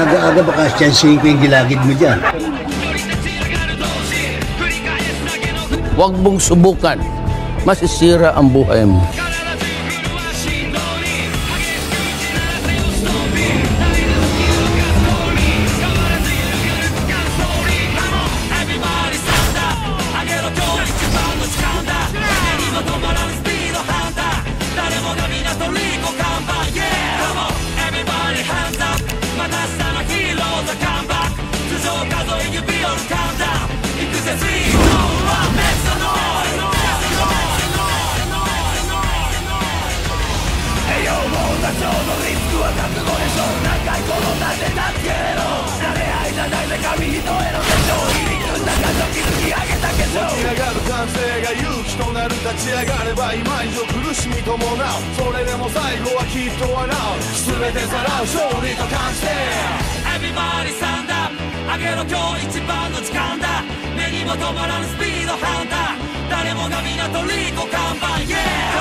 aga-aga baka siyansihin ko yung gilagid mo dyan. Huwag mong subukan. Masisira ang buhay mo. Everybody stand up 上げろ今日一番の時間だ目にも止まらぬスピードハンター誰もが皆トリコ看板 Yeah